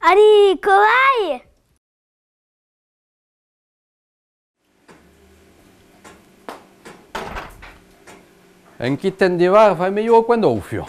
Allez, corail! Un kitten d'hiver fa meglio quando uffio.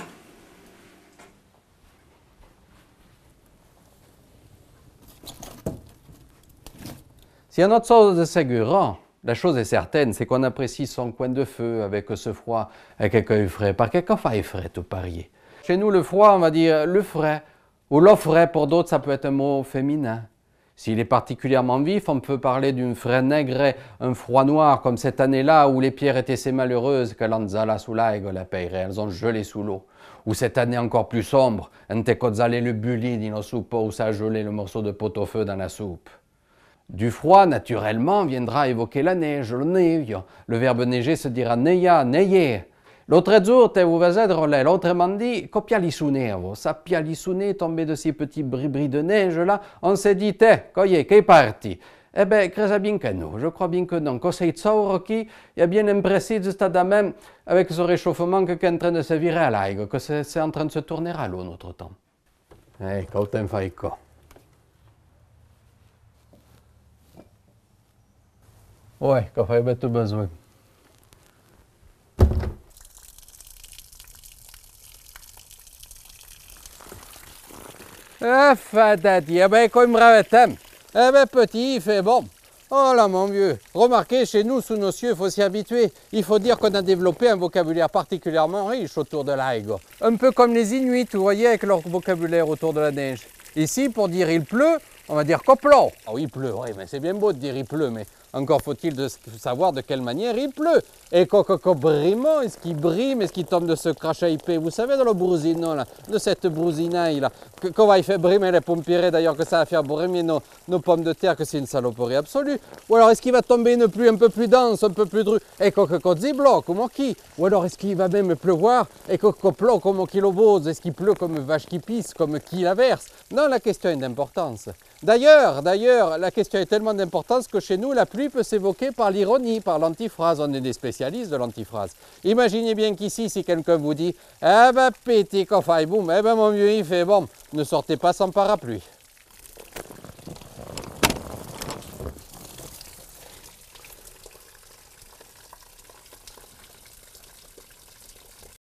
S'il y a autre chose de sécurant, la chose est certaine, c'est qu'on apprécie son coin de feu avec ce froid, avec accueil frais. Par quelqu'un fait frais, tout parier. Chez nous, le froid, on va dire le frais, ou l'eau frais, pour d'autres, ça peut être un mot féminin. S'il est particulièrement vif, on peut parler d'une frais nègre, un froid noir, comme cette année-là où les pierres étaient si malheureuses que l'anzala sous l'aigre la paierait, elles ont gelé sous l'eau. Ou cette année encore plus sombre, un tecozzale le bulli dino soupe où ça a gelé le morceau de pot-au-feu dans la soupe. Du froid, naturellement, viendra évoquer la neige, le neige. Le verbe neiger se dira neia, neier. L'autre jour, te vous vedrò l'autrement dit, copialissunevo. Ça pialissuné, tombé de ces petits bris de neige là, on s'est dit, coyez, qu'est parti? Eh bien, cresa bien que non, je crois bien que non. Cos'è il qui il a bien impressé juste à même avec ce réchauffement que est en train de se virer à l'aigre, que c'est en train de se tourner à l'eau notre temps. Eh, quand t'en fais quoi? Ouais, quand fai tout besoin. Ah, fatati, eh ben, comme bravetem. Eh ben, petit, il fait bon. Oh là, mon vieux. Remarquez, chez nous, sous nos cieux, il faut s'y habituer. Il faut dire qu'on a développé un vocabulaire particulièrement riche autour de l'aigre. Un peu comme les Inuits, vous voyez, avec leur vocabulaire autour de la neige. Ici, pour dire il pleut, on va dire coplo. Ah oui, il pleut, oui, mais c'est bien beau de dire il pleut, mais encore faut-il savoir de quelle manière il pleut. Et brimant, est-ce qu'il brime, est-ce qu'il tombe de ce crachat épais? Vous savez, dans le brousino, là, de cette brousinaille, là, qu'on va y faire brimer les pompiers, d'ailleurs, que ça va faire brimer nos pommes de terre, que c'est une saloperie absolue. Ou alors, est-ce qu'il va tomber une pluie un peu plus dense, un peu plus drue, et ziblo, comme qui? Ou alors, est-ce qu'il va même pleuvoir, et coplo, comme qui l'obose? Est-ce qu'il pleut comme vache qui pisse, comme qui la verse? Non, la question est d'importance. D'ailleurs, la question est tellement d'importance que chez nous, la pluie peut s'évoquer par l'ironie, par l'antiphrase. On est des spécialistes de l'antiphrase. Imaginez bien qu'ici, si quelqu'un vous dit « Eh ben, petit, qu'on faille boum, eh ben, mon vieux, il fait bon », ne sortez pas sans parapluie.